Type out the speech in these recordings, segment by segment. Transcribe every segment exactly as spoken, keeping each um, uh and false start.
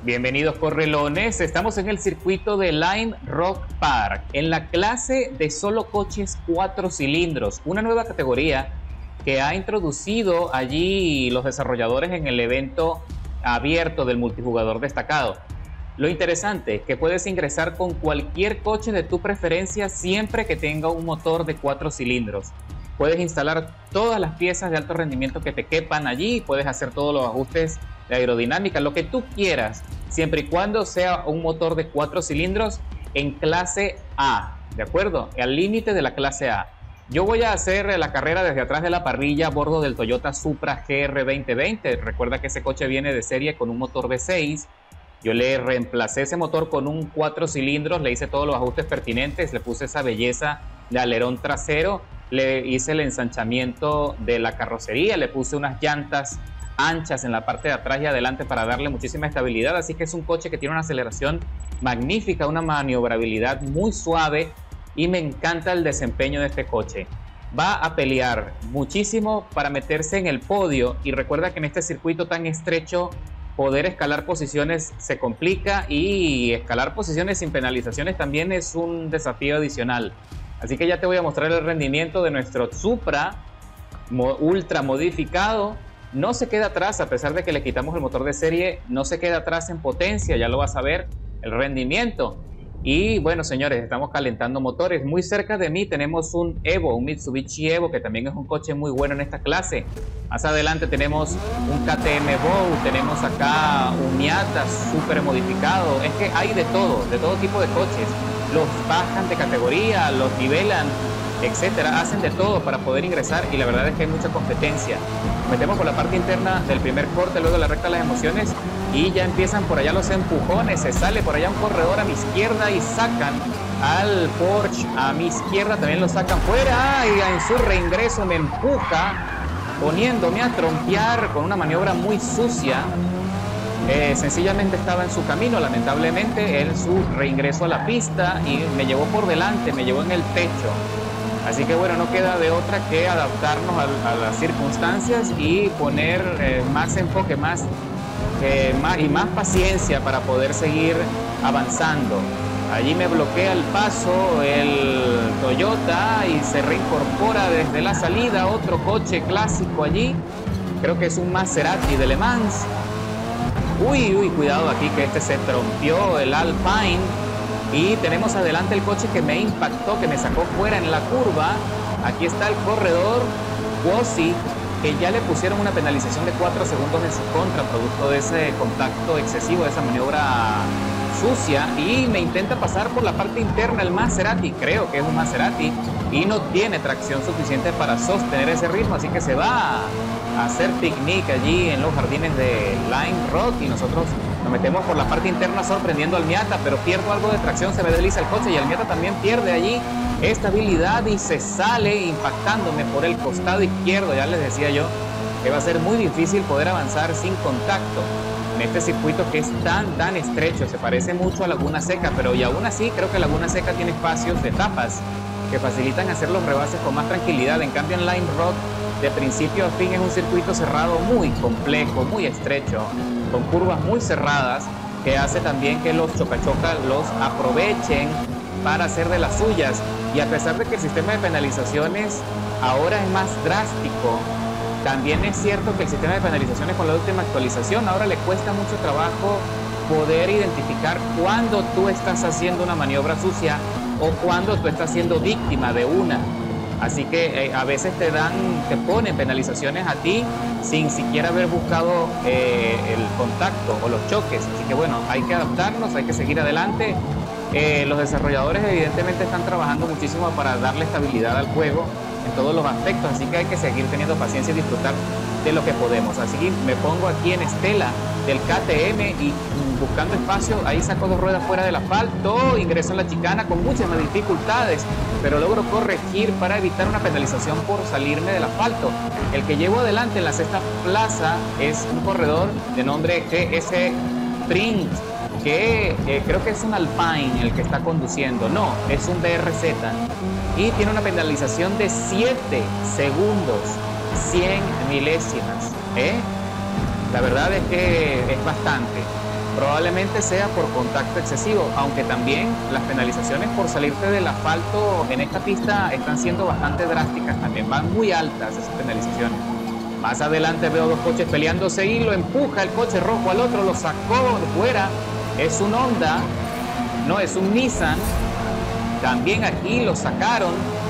Bienvenidos correlones, estamos en el circuito de Lime Rock Park, en la clase de solo coches cuatro cilindros, una nueva categoría que ha introducido allí los desarrolladores en el evento abierto del multijugador destacado. Lo interesante es que puedes ingresar con cualquier coche de tu preferencia siempre que tenga un motor de cuatro cilindros. Puedes instalar todas las piezas de alto rendimiento que te quepan allí, puedes hacer todos los ajustes de aerodinámica, lo que tú quieras, siempre y cuando sea un motor de cuatro cilindros en clase A, ¿de acuerdo? Al límite de la clase A. Yo voy a hacer la carrera desde atrás de la parrilla a bordo del Toyota Supra G R veinte veinte. Recuerda que ese coche viene de serie con un motor V seis. Yo le reemplacé ese motor con un cuatro cilindros, le hice todos los ajustes pertinentes, le puse esa belleza de alerón trasero, le hice el ensanchamiento de la carrocería, le puse unas llantas anchas en la parte de atrás y adelante para darle muchísima estabilidad, así que es un coche que tiene una aceleración magnífica, una maniobrabilidad muy suave y me encanta el desempeño de este coche. Va a pelear muchísimo para meterse en el podio y recuerda que en este circuito tan estrecho poder escalar posiciones se complica y escalar posiciones sin penalizaciones también es un desafío adicional. Así que ya te voy a mostrar el rendimiento de nuestro Supra ultra modificado. No se queda atrás, a pesar de que le quitamos el motor de serie, no se queda atrás en potencia, ya lo vas a ver, el rendimiento. Y bueno, señores, estamos calentando motores. Muy cerca de mí tenemos un Evo, un Mitsubishi Evo, que también es un coche muy bueno en esta clase. Más adelante tenemos un K T M Bow, tenemos acá un Miata súper modificado. Es que hay de todo, de todo tipo de coches. Los bajan de categoría, los nivelan, etcétera, hacen de todo para poder ingresar y la verdad es que hay mucha competencia. Nos metemos por la parte interna del primer corte, luego la recta de las emociones y ya empiezan por allá los empujones. Se sale por allá un corredor a mi izquierda y sacan al Porsche a mi izquierda, también lo sacan fuera y en su reingreso me empuja poniéndome a trompear con una maniobra muy sucia. Eh, sencillamente estaba en su camino, lamentablemente, en su reingreso a la pista y me llevó por delante, me llevó en el pecho. Así que bueno, no queda de otra que adaptarnos a, a las circunstancias y poner eh, más enfoque, más, eh, más y más paciencia para poder seguir avanzando. Allí me bloquea el paso el Toyota y se reincorpora desde la salida otro coche clásico allí. Creo que es un Maserati de Le Mans. Uy, uy, cuidado aquí que este se trompió, el Alpine. Y tenemos adelante el coche que me impactó, que me sacó fuera en la curva. Aquí está el corredor Wossi, que ya le pusieron una penalización de cuatro segundos en su contra, producto de ese contacto excesivo, de esa maniobra sucia. Y me intenta pasar por la parte interna el Maserati, creo que es un Maserati, y no tiene tracción suficiente para sostener ese ritmo, así que se va a hacer picnic allí en los jardines de Lime Rock y nosotros nos metemos por la parte interna sorprendiendo al Miata, pero pierdo algo de tracción, se me desliza el coche y el Miata también pierde allí estabilidad y se sale impactándome por el costado izquierdo. Ya les decía yo que va a ser muy difícil poder avanzar sin contacto en este circuito que es tan tan estrecho. Se parece mucho a Laguna Seca, pero y aún así creo que Laguna Seca tiene espacios de etapas que facilitan hacer los rebases con más tranquilidad. En cambio en Lime Rock de principio a fin es un circuito cerrado muy complejo, muy estrecho, con curvas muy cerradas, que hace también que los chocachoca los aprovechen para hacer de las suyas. Y a pesar de que el sistema de penalizaciones ahora es más drástico, también es cierto que el sistema de penalizaciones con la última actualización ahora le cuesta mucho trabajo poder identificar cuándo tú estás haciendo una maniobra sucia o cuándo tú estás siendo víctima de una. Así que eh, a veces te dan, te ponen penalizaciones a ti sin siquiera haber buscado eh, el contacto o los choques. Así que bueno, hay que adaptarnos, hay que seguir adelante. Eh, los desarrolladores evidentemente están trabajando muchísimo para darle estabilidad al juego en todos los aspectos, así que hay que seguir teniendo paciencia y disfrutar de lo que podemos. Así que me pongo aquí en estela del K T M y buscando espacio, ahí saco dos ruedas fuera del asfalto, ingreso en la chicana con muchas más dificultades, pero logro corregir para evitar una penalización por salirme del asfalto. El que llevo adelante en la sexta plaza es un corredor de nombre G S Sprint, que eh, creo que es un Alpine el que está conduciendo, no, es un B R Z y tiene una penalización de siete segundos, cien milésimas, ¿eh? La verdad es que es bastante. Probablemente sea por contacto excesivo, aunque también las penalizaciones por salirte del asfalto en esta pista están siendo bastante drásticas, también van muy altas esas penalizaciones. Más adelante veo dos coches peleándose y lo empuja el coche rojo al otro, lo sacó fuera. Es un Honda, no, es un Nissan. También aquí lo sacaron,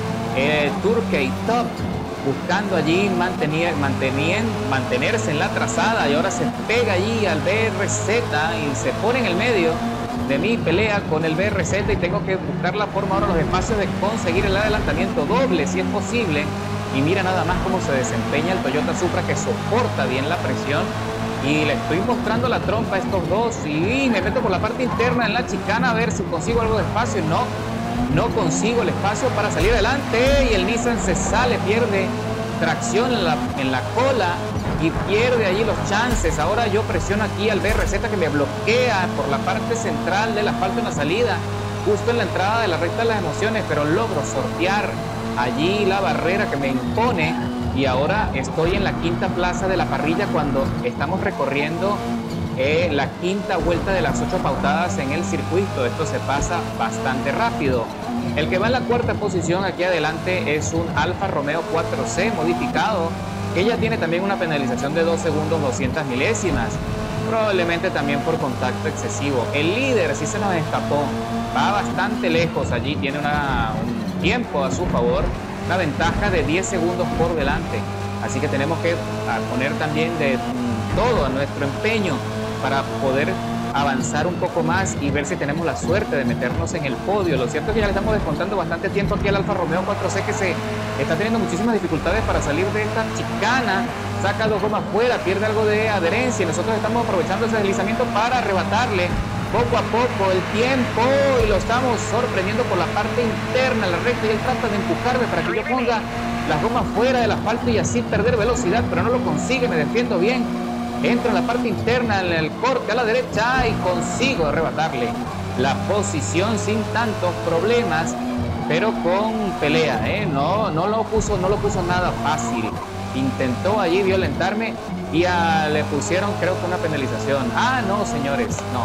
eh, Turkey Top, buscando allí mantener, mantener, mantenerse en la trazada, y ahora se pega allí al B R Z y se pone en el medio de mi pelea con el B R Z, y tengo que buscar la forma ahora, los espacios de conseguir el adelantamiento doble si es posible. Y mira nada más cómo se desempeña el Toyota Supra, que soporta bien la presión, y le estoy mostrando la trompa a estos dos y me meto por la parte interna en la chicana a ver si consigo algo de espacio. No, no consigo el espacio para salir adelante, y el Nissan se sale, pierde tracción en la, en la cola y pierde allí los chances. Ahora yo presiono aquí al B R Z, que me bloquea por la parte central del asfalto en la salida, justo en la entrada de la recta de las emociones, pero logro sortear allí la barrera que me impone, y ahora estoy en la quinta plaza de la parrilla cuando estamos recorriendo eh, la quinta vuelta de las ocho pautadas en el circuito. Esto se pasa bastante rápido. El que va en la cuarta posición aquí adelante es un Alfa Romeo cuatro C modificado, que ya tiene también una penalización de dos segundos doscientas milésimas, probablemente también por contacto excesivo. El líder sí se nos escapó, va bastante lejos allí, tiene una, un tiempo a su favor, una ventaja de diez segundos por delante, así que tenemos que poner también de todo a nuestro empeño para poder avanzar un poco más y ver si tenemos la suerte de meternos en el podio. Lo cierto es que ya le estamos descontando bastante tiempo aquí al Alfa Romeo cuatro C, que se está teniendo muchísimas dificultades para salir de esta chicana, saca dos gomas fuera, pierde algo de adherencia, y nosotros estamos aprovechando ese deslizamiento para arrebatarle poco a poco el tiempo, y lo estamos sorprendiendo por la parte interna, la recta, y él trata de empujarme para que yo ponga las gomas fuera del asfalto y así perder velocidad, pero no lo consigue. Me defiendo bien, entro en la parte interna, en el corte a la derecha, y consigo arrebatarle la posición sin tantos problemas, pero con pelea, ¿eh? no, no, lo puso, no lo puso nada fácil. Intentó allí violentarme y a, le pusieron, creo que una penalización. Ah, no, señores, no.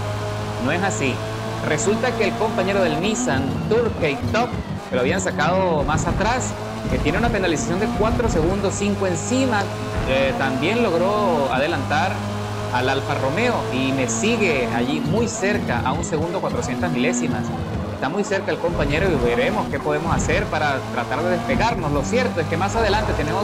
No es así. Resulta que el compañero del Nissan, Turkey Top, que lo habían sacado más atrás, que tiene una penalización de cuatro segundos cinco encima, eh, también logró adelantar al Alfa Romeo y me sigue allí muy cerca, a un segundo cuatrocientas milésimas. Está muy cerca el compañero y veremos qué podemos hacer para tratar de despegarnos. Lo cierto es que más adelante tenemos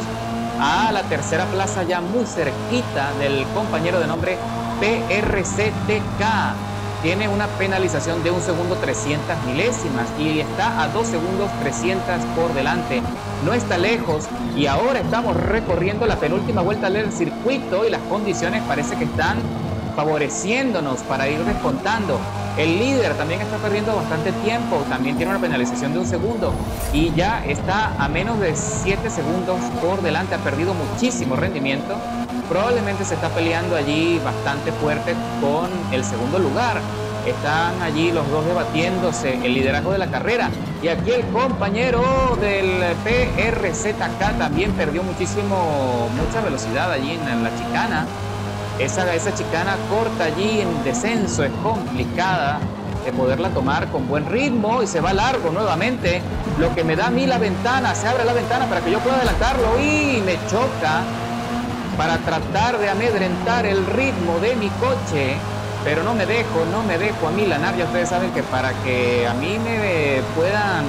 a la tercera plaza ya muy cerquita del compañero de nombre P R C T K. Tiene una penalización de un segundo trescientas milésimas y está a dos segundos trescientos por delante. No está lejos, y ahora estamos recorriendo la penúltima vuelta del circuito y las condiciones parece que están favoreciéndonos para ir descontando. El líder también está perdiendo bastante tiempo, también tiene una penalización de un segundo y ya está a menos de siete segundos por delante, ha perdido muchísimo rendimiento. Probablemente se está peleando allí bastante fuerte con el segundo lugar. Están allí los dos debatiéndose el liderazgo de la carrera. Y aquí el compañero del P R Z K también perdió muchísimo, mucha velocidad allí en, en la chicana. Esa, esa chicana corta allí en descenso es complicada de poderla tomar con buen ritmo, y se va largo nuevamente, lo que me da a mí la ventana. Se abre la ventana para que yo pueda adelantarlo y me choca para tratar de amedrentar el ritmo de mi coche, pero no me dejo, no me dejo amilanar. Ya ustedes saben que para que a mí me puedan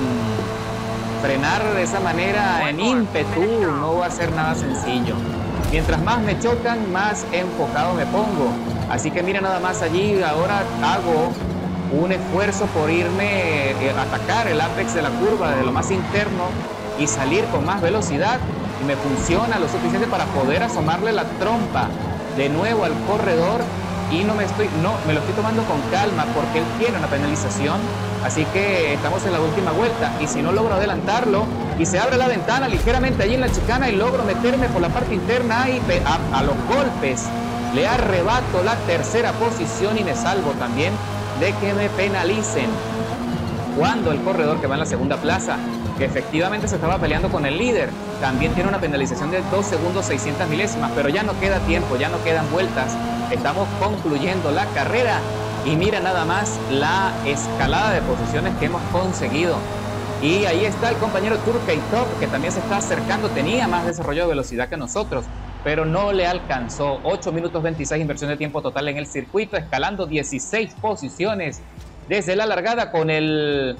frenar de esa manera en ímpetu no va a ser nada sencillo. Mientras más me chocan, más enfocado me pongo. Así que mira nada más allí, ahora hago un esfuerzo por irme eh, a atacar el apex de la curva de lo más interno y salir con más velocidad, y me funciona lo suficiente para poder asomarle la trompa de nuevo al corredor, y no me estoy, no, me lo estoy tomando con calma porque él tiene una penalización, así que estamos en la última vuelta, y si no logro adelantarlo y se abre la ventana ligeramente allí en la chicana y logro meterme por la parte interna y a, a los golpes le arrebato la tercera posición y me salvo también de que me penalicen, cuando el corredor que va en la segunda plaza que efectivamente se estaba peleando con el líder. También tiene una penalización de dos segundos seiscientas milésimas, pero ya no queda tiempo, ya no quedan vueltas. Estamos concluyendo la carrera y mira nada más la escalada de posiciones que hemos conseguido. Y ahí está el compañero Turkey Top, que también se está acercando, tenía más desarrollo de velocidad que nosotros, pero no le alcanzó. ocho minutos veintiséis inversión de tiempo total en el circuito, escalando dieciséis posiciones desde la largada con el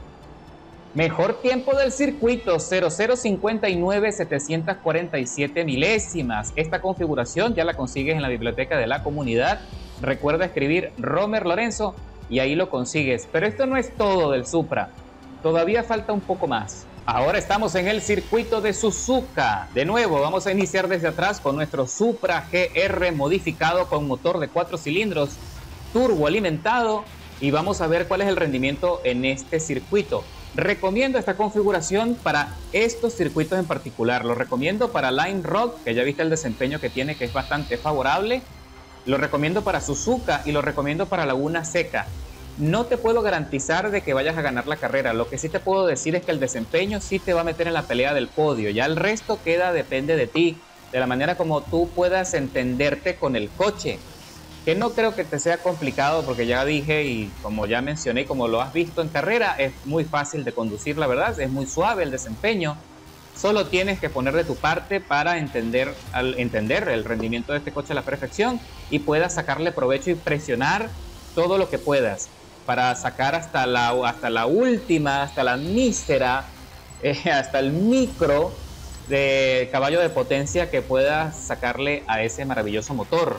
mejor tiempo del circuito, cero cero cincuenta y nueve setecientos cuarenta y siete milésimas. Esta configuración ya la consigues en la biblioteca de la comunidad. Recuerda escribir Romer Lorenzo y ahí lo consigues. Pero esto no es todo del Supra. Todavía falta un poco más. Ahora estamos en el circuito de Suzuka. De nuevo, vamos a iniciar desde atrás con nuestro Supra G R modificado con motor de cuatro cilindros, turbo alimentado, y vamos a ver cuál es el rendimiento en este circuito. Recomiendo esta configuración para estos circuitos en particular. Lo recomiendo para Line Rock, que ya viste el desempeño que tiene, que es bastante favorable. Lo recomiendo para Suzuka y lo recomiendo para Laguna Seca. No te puedo garantizar de que vayas a ganar la carrera. Lo que sí te puedo decir es que el desempeño sí te va a meter en la pelea del podio. Ya el resto queda, depende de ti, de la manera como tú puedas entenderte con el coche. Que no creo que te sea complicado, porque ya dije y como ya mencioné, como lo has visto en carrera, es muy fácil de conducir, la verdad. Es muy suave el desempeño. Solo tienes que poner de tu parte para entender, al entender el rendimiento de este coche a la perfección y puedas sacarle provecho y presionar todo lo que puedas para sacar hasta la, hasta la última, hasta la mísera, eh, hasta el micro de caballo de potencia que puedas sacarle a ese maravilloso motor.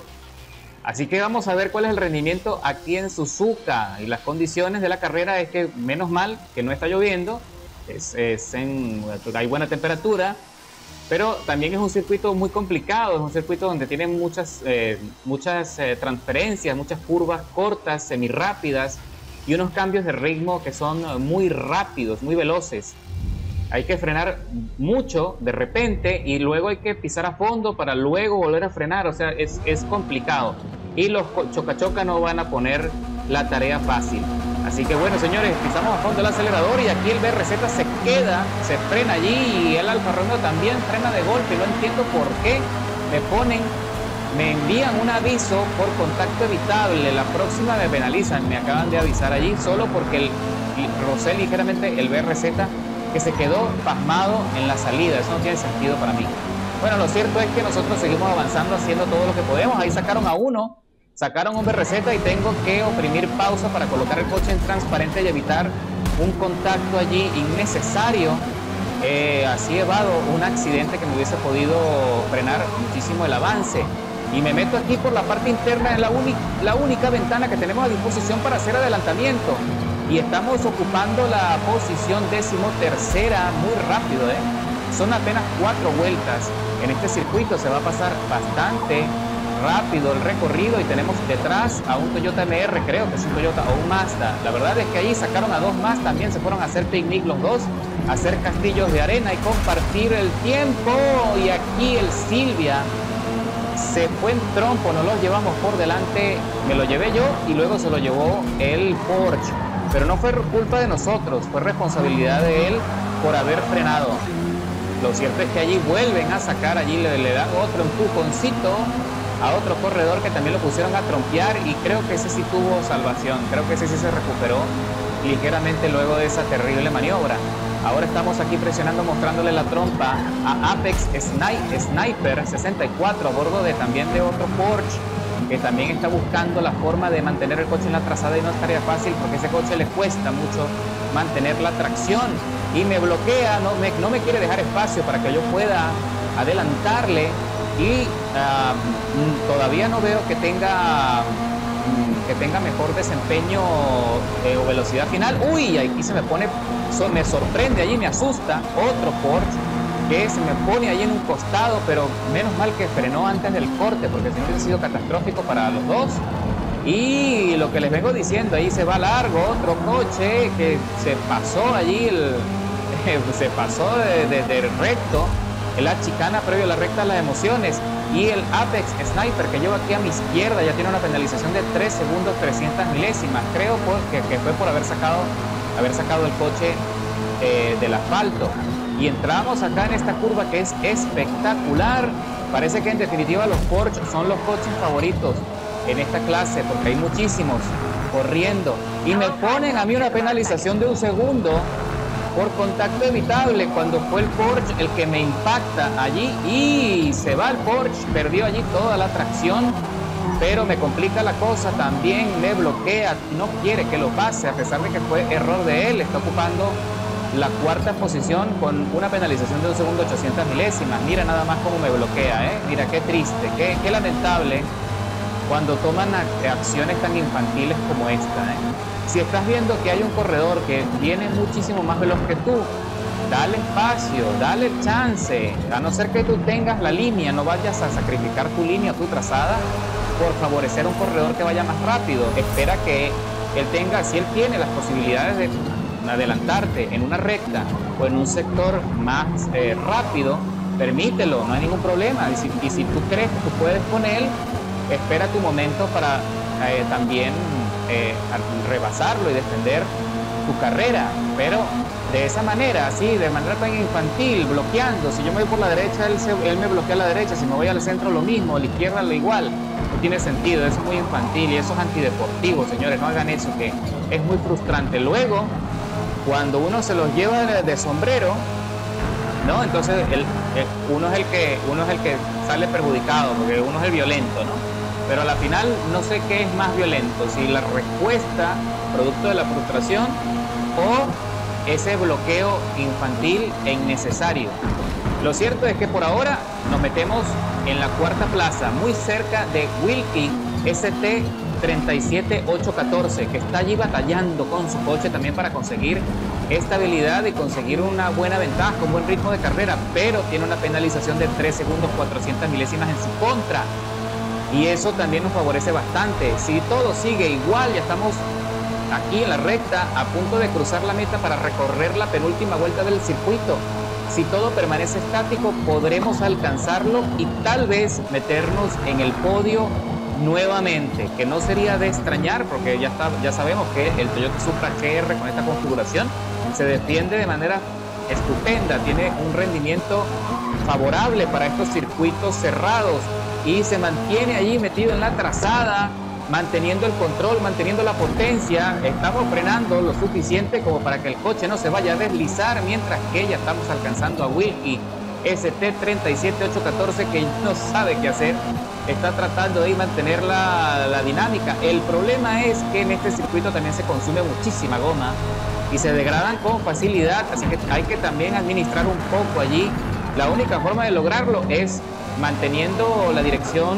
Así que vamos a ver cuál es el rendimiento aquí en Suzuka. Y las condiciones de la carrera es que, menos mal que no está lloviendo, es, es en, hay buena temperatura, pero también es un circuito muy complicado, es un circuito donde tiene muchas, eh, muchas eh, transferencias, muchas curvas cortas, semirápidas y unos cambios de ritmo que son muy rápidos, muy veloces. Hay que frenar mucho de repente y luego hay que pisar a fondo para luego volver a frenar, o sea, es, es complicado. Y los choca-choca no van a poner la tarea fácil. Así que bueno, señores, pisamos a fondo el acelerador y aquí el B R Z se queda, se frena allí y el Alfa Romeo también frena de golpe. No entiendo por qué me ponen, me envían un aviso por contacto evitable. La próxima me penalizan, me acaban de avisar allí solo porque el, rocé ligeramente el B R Z, que se quedó pasmado en la salida. Eso no tiene sentido para mí. Bueno, lo cierto es que nosotros seguimos avanzando, haciendo todo lo que podemos. Ahí sacaron a uno, sacaron un B R Z y tengo que oprimir pausa para colocar el coche en transparente y evitar un contacto allí innecesario. Eh, así evado un accidente que me hubiese podido frenar muchísimo el avance. Y me meto aquí por la parte interna, es la, la única ventana que tenemos a disposición para hacer adelantamiento. Y estamos ocupando la posición decimotercera muy rápido, ¿eh? Son apenas cuatro vueltas. En este circuito se va a pasar bastante rápido el recorrido y tenemos detrás a un Toyota M R, creo que es un Toyota o un Mazda. La verdad es que ahí sacaron a dos más, también se fueron a hacer picnic los dos, a hacer castillos de arena y compartir el tiempo. Y aquí el Silvia se fue en trompo, nos lo llevamos por delante, me lo llevé yo y luego se lo llevó el Porsche. Pero no fue culpa de nosotros, fue responsabilidad de él por haber frenado. Lo cierto es que allí vuelven a sacar, allí le, le dan otro empujoncito a otro corredor que también lo pusieron a trompear y creo que ese sí tuvo salvación, creo que ese sí se recuperó ligeramente luego de esa terrible maniobra. Ahora estamos aquí presionando, mostrándole la trompa a Apex Sniper sesenta y cuatro a bordo de también de otro Porsche, que también está buscando la forma de mantener el coche en la trazada y no es tarea fácil porque a ese coche le cuesta mucho mantener la tracción y me bloquea, no me, no me quiere dejar espacio para que yo pueda adelantarle y uh, todavía no veo que tenga que tenga mejor desempeño eh, o velocidad final. Uy, aquí se me pone, so, me sorprende, allí me asusta otro Porsche que se me pone ahí en un costado, pero menos mal que frenó antes del corte porque si no hubiese sido catastrófico para los dos. Y lo que les vengo diciendo, ahí se va largo otro coche que se pasó allí el, se pasó de, de, de recto en la chicana previo a la recta de las emociones. Y el Apex Sniper que llevo aquí a mi izquierda ya tiene una penalización de tres segundos trescientas milésimas, creo por, que, que fue por haber sacado, haber sacado el coche eh, del asfalto. Y entramos acá en esta curva que es espectacular. Parece que en definitiva los Porsche son los coches favoritos en esta clase, porque hay muchísimos corriendo. Y me ponen a mí una penalización de un segundo por contacto evitable, cuando fue el Porsche el que me impacta allí y se va el Porsche, perdió allí toda la tracción, pero me complica la cosa, también me bloquea, no quiere que lo pase, a pesar de que fue error de él. Está ocupando la cuarta posición con una penalización de un segundo ochocientas milésimas. Mira nada más cómo me bloquea, ¿eh? Mira qué triste, qué, qué lamentable cuando toman acciones tan infantiles como esta, ¿eh? Si estás viendo que hay un corredor que viene muchísimo más veloz que tú, dale espacio, dale chance, a no ser que tú tengas la línea, no vayas a sacrificar tu línea o tu trazada por favorecer a un corredor que vaya más rápido. Espera que él tenga, si él tiene las posibilidades de adelantarte en una recta o en un sector más eh, rápido, permítelo, no hay ningún problema. Y si, y si tú crees que tú puedes con él, espera tu momento para eh, también eh, rebasarlo y defender tu carrera, pero de esa manera, así, de manera tan infantil, bloqueando. Si yo me voy por la derecha, él, se, él me bloquea a la derecha, si me voy al centro lo mismo, a la izquierda lo igual. No tiene sentido, eso es muy infantil y eso es antideportivo, señores, no hagan eso, que es muy frustrante. Luego, cuando uno se los lleva de, de sombrero, ¿no? Entonces el, el, uno, es el que, uno es el que sale perjudicado, porque uno es el violento, ¿no? Pero a la final no sé qué es más violento, si la respuesta producto de la frustración o ese bloqueo infantil e innecesario. Lo cierto es que por ahora nos metemos en la cuarta plaza, muy cerca de Wilkie S T tres siete ocho uno cuatro, que está allí batallando con su coche también para conseguir estabilidad y conseguir una buena ventaja, un buen ritmo de carrera, pero tiene una penalización de tres segundos cuatrocientas milésimas en su contra. Y eso también nos favorece bastante. Si todo sigue igual, ya estamos aquí en la recta, a punto de cruzar la meta para recorrer la penúltima vuelta del circuito. Si todo permanece estático, podremos alcanzarlo y tal vez meternos en el podio nuevamente, que no sería de extrañar, porque ya, está, ya sabemos que el Toyota Supra G R con esta configuración se defiende de manera estupenda, tiene un rendimiento favorable para estos circuitos cerrados y se mantiene allí metido en la trazada, manteniendo el control, manteniendo la potencia. Estamos frenando lo suficiente como para que el coche no se vaya a deslizar, mientras que ya estamos alcanzando a Wilkie S T tres siete ocho uno cuatro, que no sabe qué hacer, está tratando de mantener la, la dinámica. El problema es que en este circuito también se consume muchísima goma y se degradan con facilidad, así que hay que también administrar un poco allí. La única forma de lograrlo es manteniendo la dirección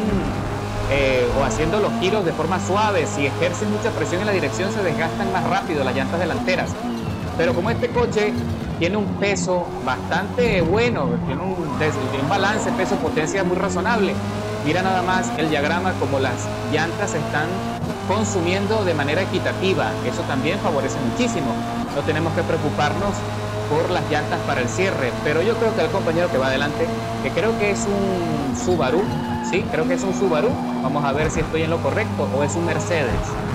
eh, o haciendo los giros de forma suave. Si ejercen mucha presión en la dirección, se desgastan más rápido las llantas delanteras. Pero como este coche tiene un peso bastante bueno, tiene un, un balance peso-potencia muy razonable, mira nada más el diagrama como las llantas se están consumiendo de manera equitativa. Eso también favorece muchísimo. No tenemos que preocuparnos por las llantas para el cierre, pero yo creo que el compañero que va adelante, que creo que es un Subaru, sí, creo que es un Subaru, vamos a ver si estoy en lo correcto, o es un Mercedes.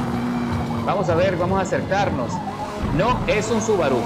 Vamos a ver, vamos a acercarnos. No, es un Subaru,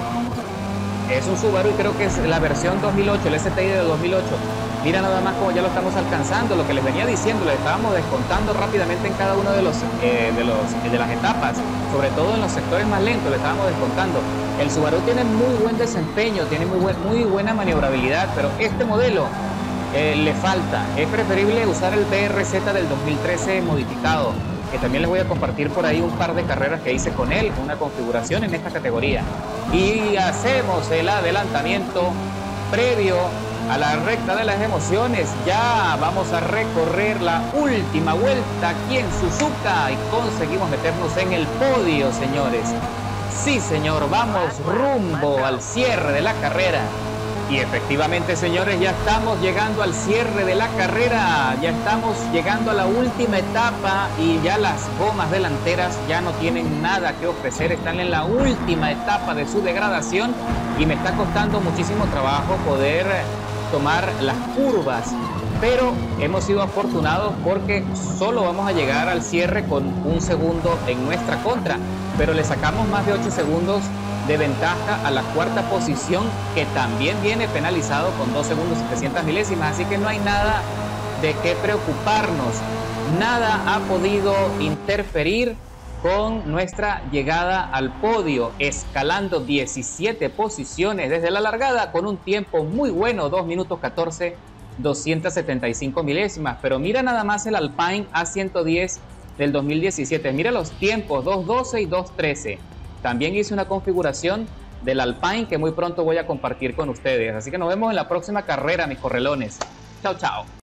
es un Subaru y creo que es la versión dos mil ocho, el S T I de dos mil ocho. Mira nada más cómo ya lo estamos alcanzando, lo que les venía diciendo, le estábamos descontando rápidamente en cada uno de los, eh, de los de las etapas, sobre todo en los sectores más lentos le estábamos descontando. El Subaru tiene muy buen desempeño, tiene muy, buen, muy buena maniobrabilidad, pero este modelo eh, le falta. Es preferible usar el B R Z del dos mil trece modificado, que también les voy a compartir por ahí un par de carreras que hice con él, una configuración en esta categoría. Y hacemos el adelantamiento previo a la recta de las emociones. Ya vamos a recorrer la última vuelta aquí en Suzuka y conseguimos meternos en el podio, señores. Sí, señor, vamos rumbo al cierre de la carrera. Y efectivamente, señores, ya estamos llegando al cierre de la carrera, ya estamos llegando a la última etapa y ya las gomas delanteras ya no tienen nada que ofrecer, están en la última etapa de su degradación y me está costando muchísimo trabajo poder tomar las curvas, pero hemos sido afortunados porque solo vamos a llegar al cierre con un segundo en nuestra contra, pero le sacamos más de ocho segundos de ventaja a la cuarta posición, que también viene penalizado con dos segundos y trescientas milésimas, así que no hay nada de qué preocuparnos. Nada ha podido interferir con nuestra llegada al podio, escalando diecisiete posiciones desde la largada con un tiempo muy bueno, dos minutos catorce, doscientas setenta y cinco milésimas. Pero mira nada más el Alpine A ciento diez del dos mil diecisiete, mira los tiempos, dos doce y dos trece. También hice una configuración del Alpine que muy pronto voy a compartir con ustedes, así que nos vemos en la próxima carrera, mis correlones. Chao, chao.